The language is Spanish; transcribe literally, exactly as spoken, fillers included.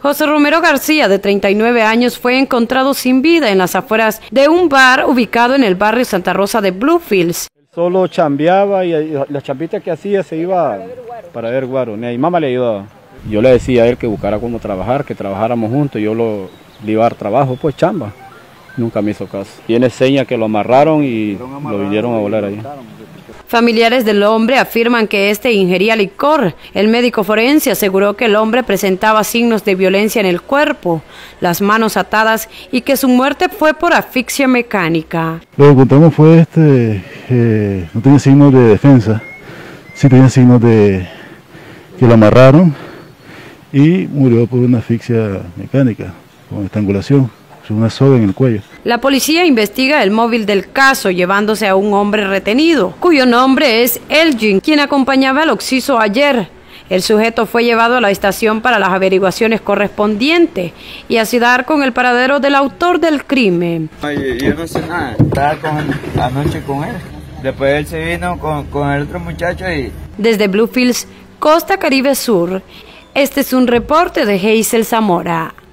José Romero García, de treinta y nueve años, fue encontrado sin vida en las afueras de un bar ubicado en el barrio Santa Rosa de Bluefields. Solo chambeaba y la chambita que hacía se iba para ver guaro. Mi mamá le ayudaba. Yo le decía a él que buscara cómo trabajar, que trabajáramos juntos. Yo lo le iba a dar trabajo, pues chamba. Nunca me hizo caso. Tiene seña que lo amarraron y lo vinieron a volar ahí. Familiares del hombre afirman que este ingería licor. El médico forense aseguró que el hombre presentaba signos de violencia en el cuerpo, las manos atadas y que su muerte fue por asfixia mecánica. Lo que encontramos fue este, eh, no tenía signos de defensa, sí tenía signos de que lo amarraron y murió por una asfixia mecánica, con estrangulación. Una soga en el cuello. La policía investiga el móvil del caso, llevándose a un hombre retenido, cuyo nombre es Elgin, quien acompañaba al occiso ayer. El sujeto fue llevado a la estación para las averiguaciones correspondientes y así dar con el paradero del autor del crimen. Yo no sé nada, estaba con, anoche con él. Después él se vino con, con el otro muchacho y... Desde Bluefields, Costa Caribe Sur, este es un reporte de Hazel Zamora.